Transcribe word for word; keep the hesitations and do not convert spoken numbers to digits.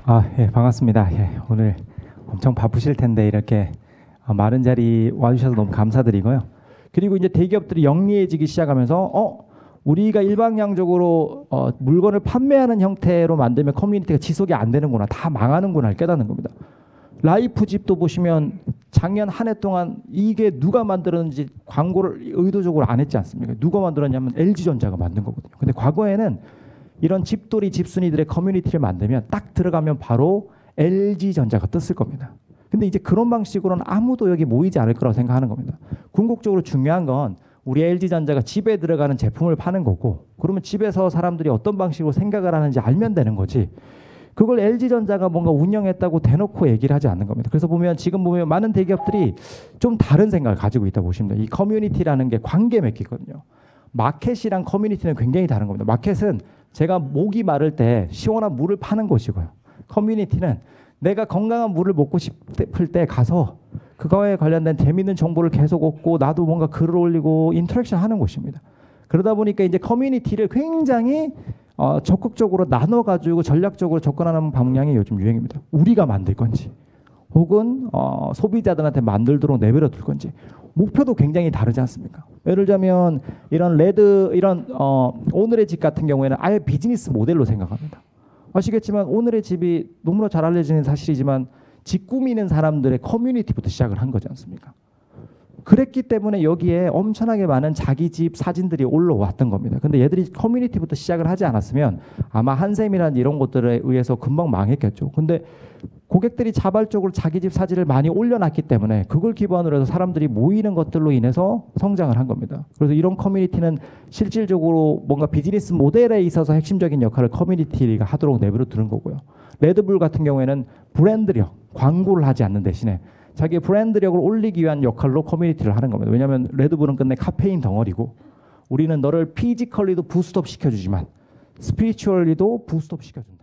아, 예, 반갑습니다. 예, 오늘 엄청 바쁘실 텐데 이렇게 어, 많은 자리 와주셔서 너무 감사드리고요. 그리고 이제 대기업들이 영리해지기 시작하면서 어 우리가 일방향적으로 어, 물건을 판매하는 형태로 만들면 커뮤니티가 지속이 안 되는구나, 다 망하는구나 깨닫는 겁니다. 라이프집도 보시면 작년 한 해 동안 이게 누가 만들었는지 광고를 의도적으로 안 했지 않습니까? 누가 만들었냐면 엘지전자가 만든 거거든요. 근데 과거에는 이런 집돌이 집순이들의 커뮤니티를 만들면 딱 들어가면 바로 엘지전자가 떴을 겁니다. 근데 이제 그런 방식으로는 아무도 여기 모이지 않을 거라고 생각하는 겁니다. 궁극적으로 중요한 건 우리 엘지전자가 집에 들어가는 제품을 파는 거고, 그러면 집에서 사람들이 어떤 방식으로 생각을 하는지 알면 되는 거지, 그걸 엘지전자가 뭔가 운영했다고 대놓고 얘기를 하지 않는 겁니다. 그래서 보면 지금 보면 많은 대기업들이 좀 다른 생각을 가지고 있다 보시면 돼요. 이 커뮤니티라는 게 관계 맺기거든요. 마켓이랑 커뮤니티는 굉장히 다른 겁니다. 마켓은 제가 목이 마를 때 시원한 물을 파는 곳이고요. 커뮤니티는 내가 건강한 물을 먹고 싶을 때 가서 그거에 관련된 재미있는 정보를 계속 얻고 나도 뭔가 글을 올리고 인터랙션 하는 곳입니다. 그러다 보니까 이제 커뮤니티를 굉장히 어, 적극적으로 나눠가지고 전략적으로 접근하는 방향이 요즘 유행입니다. 우리가 만들 건지 혹은 어, 소비자들한테 만들도록 내버려 둘 건지 목표도 굉장히 다르지 않습니까? 예를 들자면 이런 레드 이런 어, 오늘의 집 같은 경우에는 아예 비즈니스 모델로 생각합니다. 아시겠지만 오늘의 집이 너무나 잘 알려지는 사실이지만 집 꾸미는 사람들의 커뮤니티부터 시작을 한 거지 않습니까? 그랬기 때문에 여기에 엄청나게 많은 자기 집 사진들이 올라왔던 겁니다. 근데 얘들이 커뮤니티부터 시작을 하지 않았으면 아마 한샘이라는 이런 것들에 의해서 금방 망했겠죠. 근데 고객들이 자발적으로 자기 집 사진을 많이 올려놨기 때문에 그걸 기반으로 해서 사람들이 모이는 것들로 인해서 성장을 한 겁니다. 그래서 이런 커뮤니티는 실질적으로 뭔가 비즈니스 모델에 있어서 핵심적인 역할을 커뮤니티가 하도록 내버려 두는 거고요. 레드불 같은 경우에는 브랜드력, 광고를 하지 않는 대신에 자기의 브랜드력을 올리기 위한 역할로 커뮤니티를 하는 겁니다. 왜냐하면 레드불은 끝내 카페인 덩어리고 우리는 너를 피지컬리도 부스트업 시켜주지만 스피리추얼리도 부스트업 시켜준다.